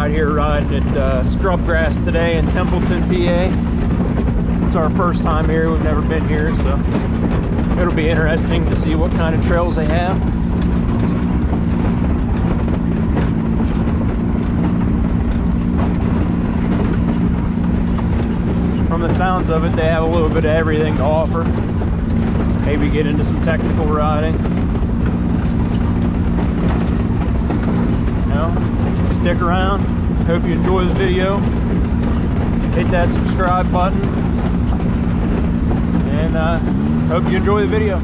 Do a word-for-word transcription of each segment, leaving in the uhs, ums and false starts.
out here riding at uh, Scrubgrass today in Templeton, P A. It's our first time here. We've never been here, so it'll be interesting to see what kind of trails they have. From the sounds of it, they have a little bit of everything to offer. Maybe get into some technical riding. You know, stick around. Hope you enjoy the video. Hit that subscribe button. And uh, hope you enjoy the video.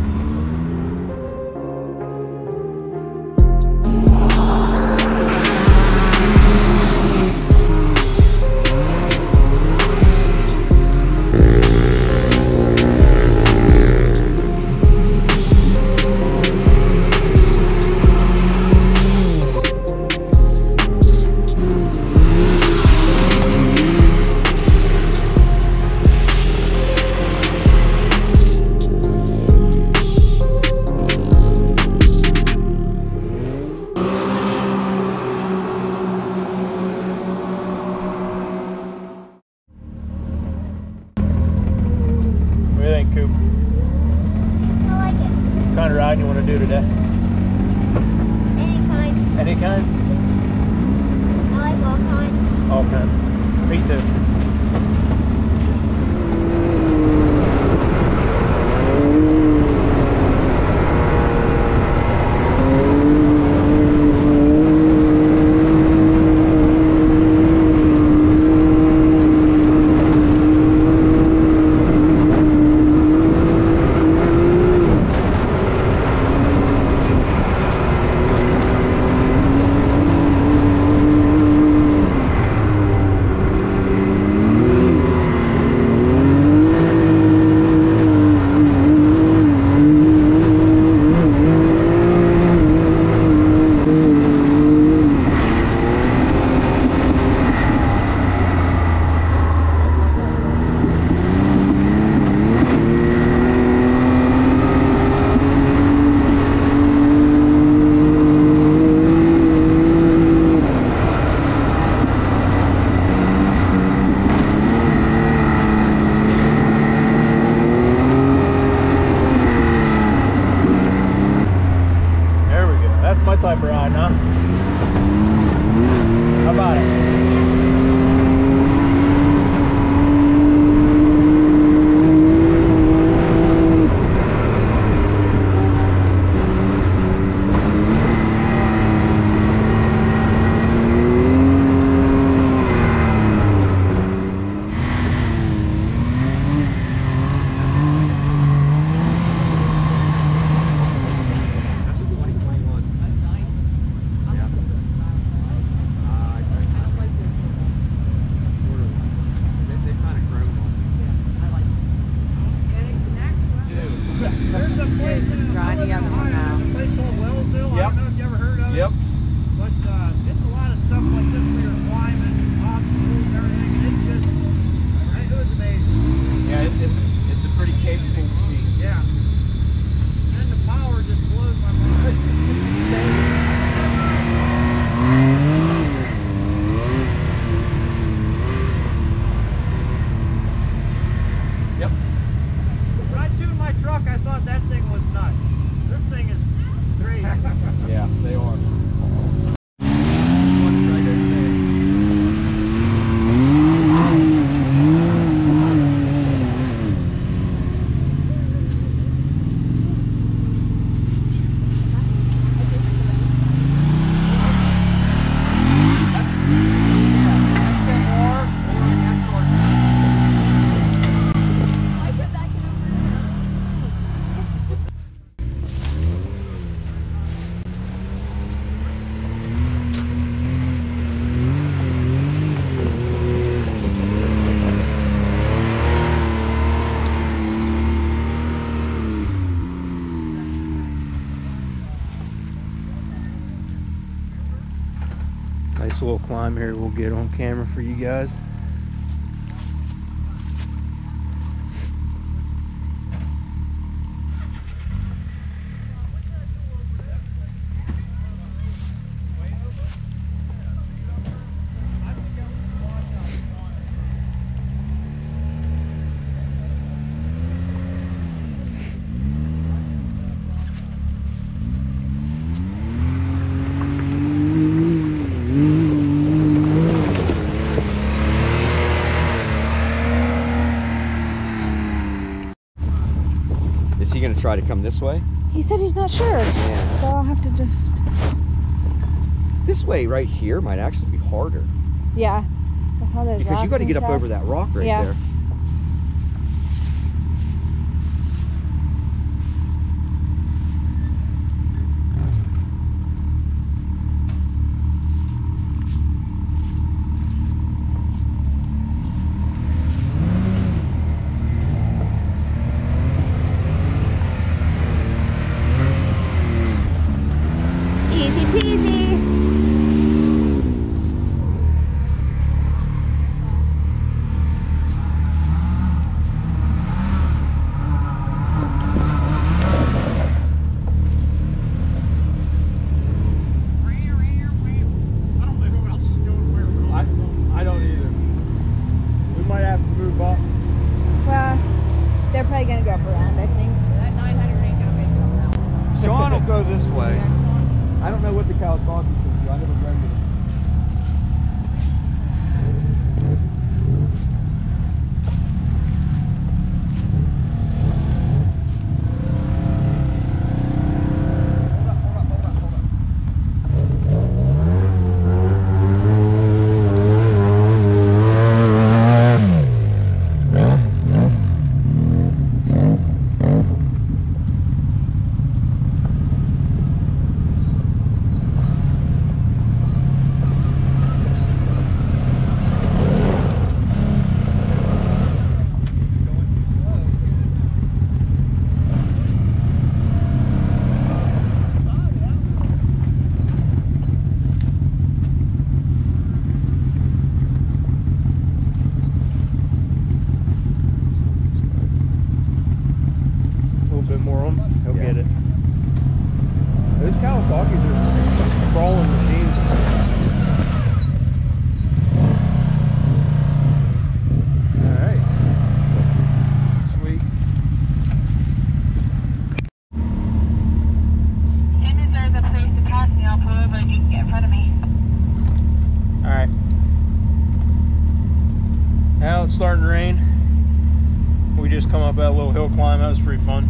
What kind of ride you want to do today? Any kind. Any kind? I like all kinds. All kinds. Me too. Type of ride, huh? How about it? There's a place in Ohio, a place called Wellsville. Yep. I don't know if you ever heard of it. Yep. But uh, it's a lot of stuff like this for your climbing, obstacles, and everything. And it's just, it was amazing. Yeah, it, it, it's a pretty capable machine. Yeah. And the power just blows my mind. Yep. When I tuned my truck, I thought that thing was nuts. This thing is crazy. Yeah, they are. Nice little climb here we'll get on camera for you guys. try to come this way? He said he's not sure. Yeah. So I'll have to just... This way right here might actually be harder. Yeah. With all those Because you got to rocks get and up stuff. over that rock right Yeah. there. Easy peasy. I, I don't either. We might have to move up. Well, they're probably gonna go up around, I think. That nine hundred ain't gonna make it around. Sean will go this way. I don't know what the Kawasaki's going to do. I never read it. He'll Yeah. get it. Those Kawasaki's are crawling machines. Alright. Sweet. As soon as there's a place to pass me, I'll pull over and you can get in front of me. Alright. Now it's starting to rain. We just come up that little hill climb. That was pretty fun.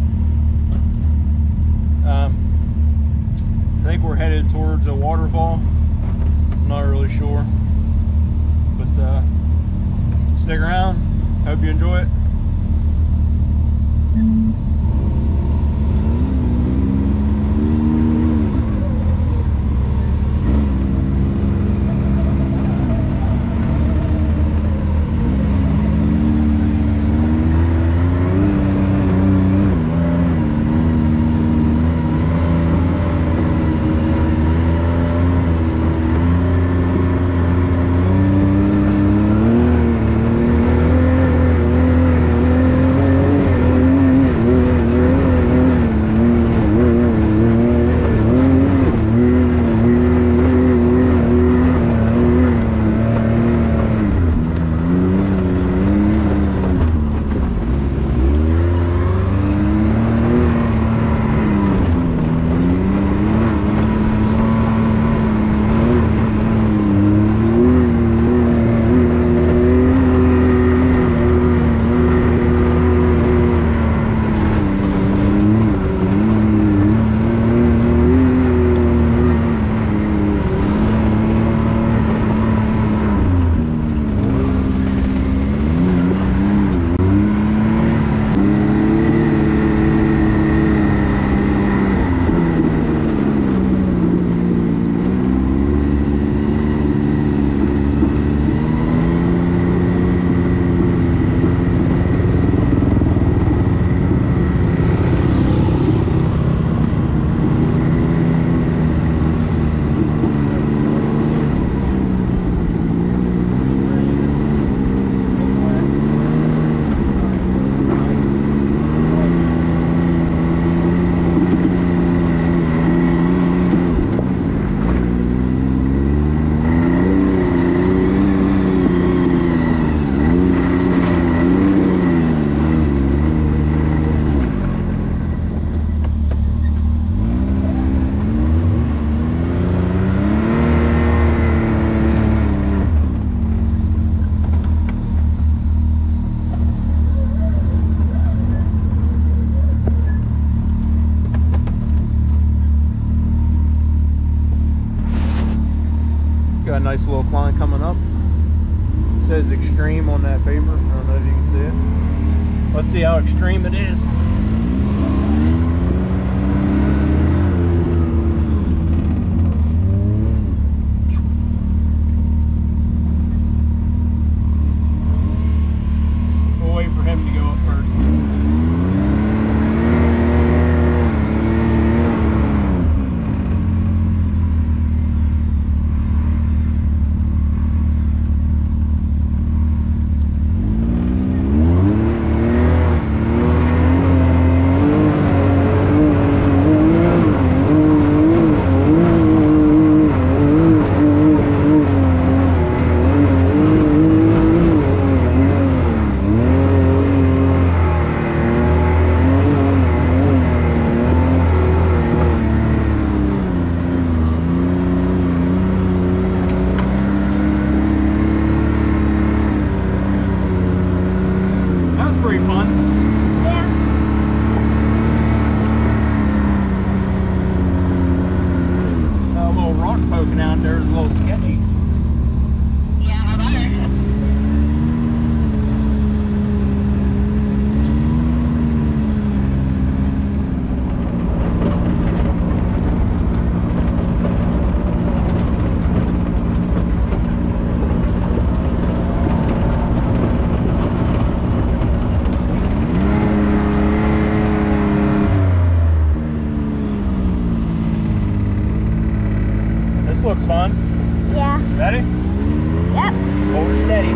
Um, I think we're headed towards a waterfall. I'm not really sure. But uh, stick around. Hope you enjoy it. Got a nice little climb coming up. It says extreme on that paper. I don't know if you can see it. Let's see how extreme it is. We'll wait for him to go up first. Poking out there is a little sketchy. Yeah, how about it? Looks fun. Yeah. Ready? Yep. Hold her steady.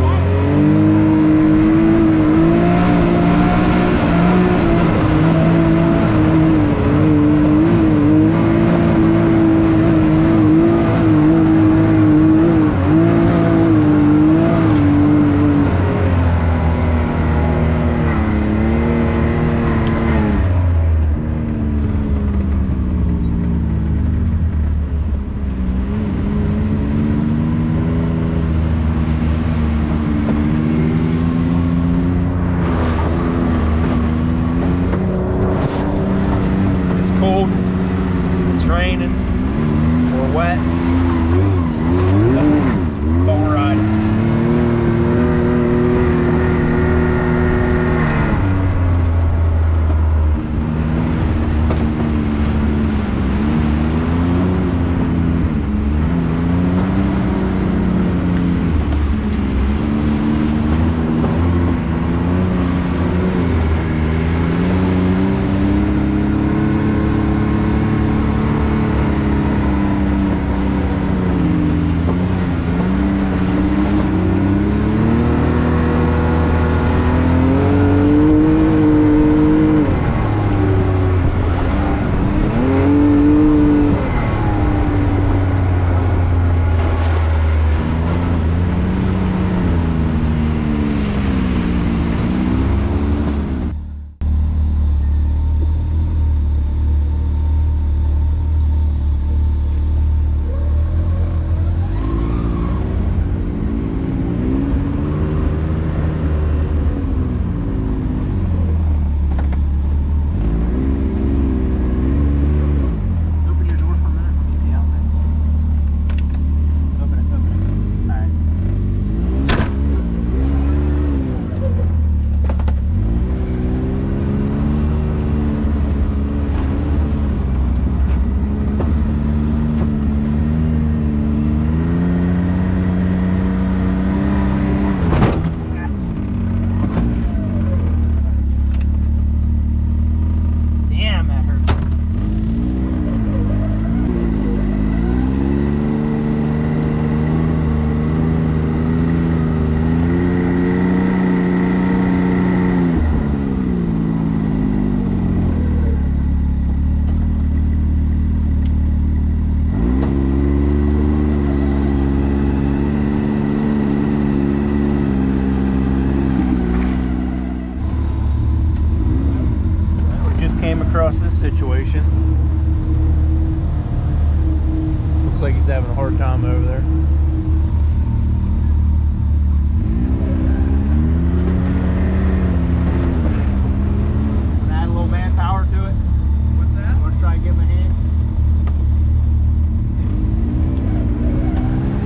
It's raining or wet, but we're riding. Across this situation. Looks like he's having a hard time over there. Add a little manpower to it. What's that? Want to try and give him a hand?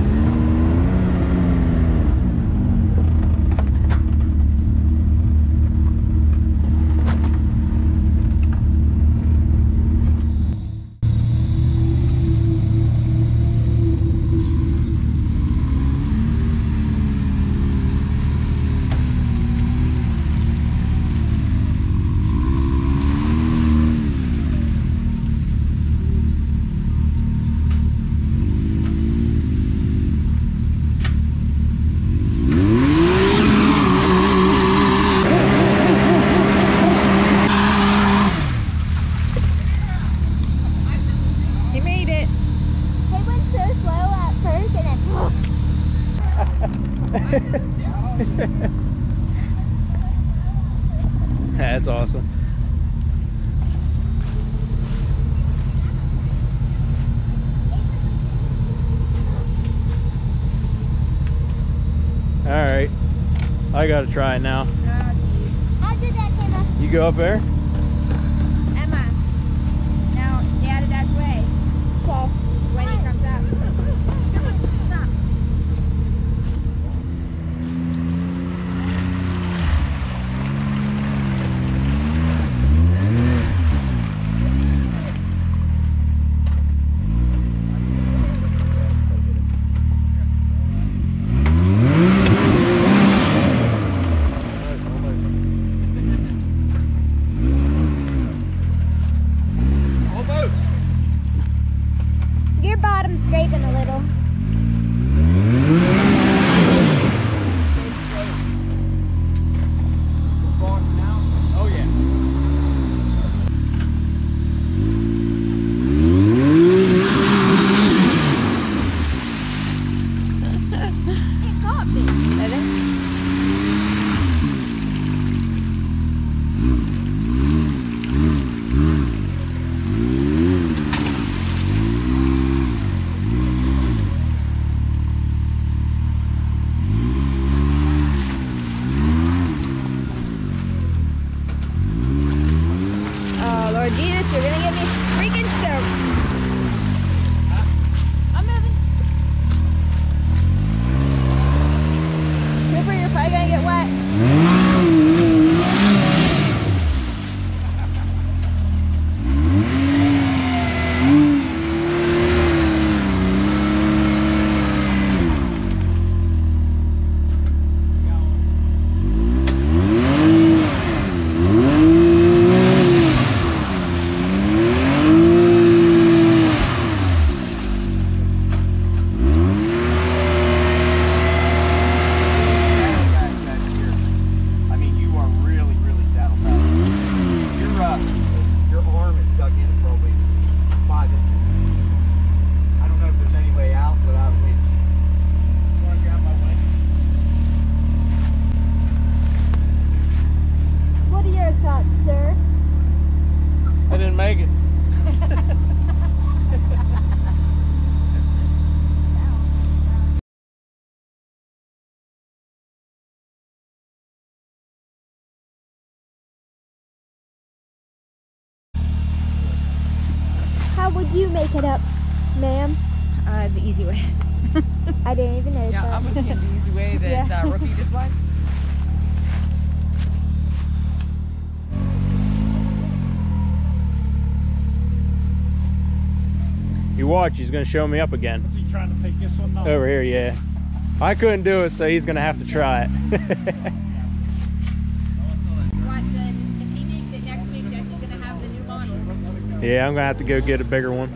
That's awesome. All right, I gotta try it now. I'll do that, Emma. You go up there. Emma, now stay out of Dad's way. Okay. When he comes up. Stop. Your bottom's scraping a little. Oh yeah. It caught me. Did it? Oh, Lord Jesus, you're gonna get me freaking soaked. I'm moving. Cooper, you're probably gonna get wet. I mean, you are really, really saddle powered. Your uh, your arm is dug in probably five inches. I don't know if there's any way out without a winch. You want to grab my winch? What are your thoughts, sir? I didn't make it. How would you make it up, ma'am? Uh, the easy way. I didn't even notice Yeah, that. I'm looking at the easy way that Yeah. uh, Rookie just went. You watch, he's gonna show me up again. What's he trying to take this one now? Over here, yeah. I couldn't do it, so he's gonna have to try it. Watch then. If he makes it next week, Jesse's gonna have the new model. Yeah, I'm gonna have to go get a bigger one.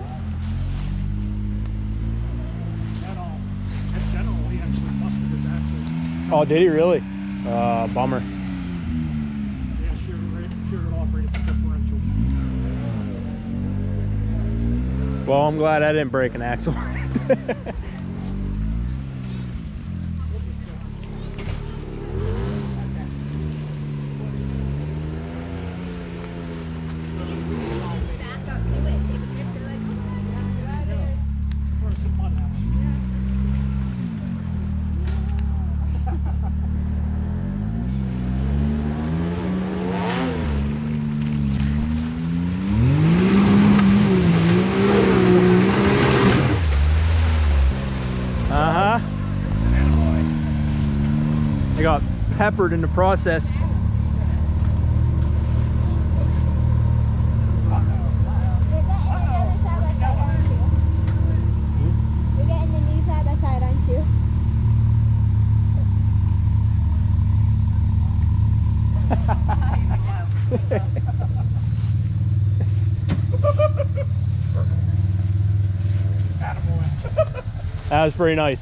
That all. That general, he actually busted his axle. Oh, did he really? Uh, bummer. Yeah, sheared it, right, sheared it off right at the differential. Well, I'm glad I didn't break an axle. Back up to it. Take a picture like, oh, right there. Where's the mud house? Uh-huh. I got peppered in the process. You're getting the other side by side, aren't you? You're getting the new side by side, aren't you? That was pretty nice.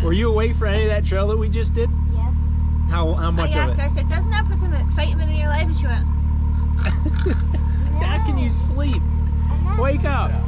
Were you awake for any of that trail that we just did? Yes. How how much I of asked it? her, I said, doesn't that put some excitement in your life? And she went, How can you sleep? I'm not Wake up.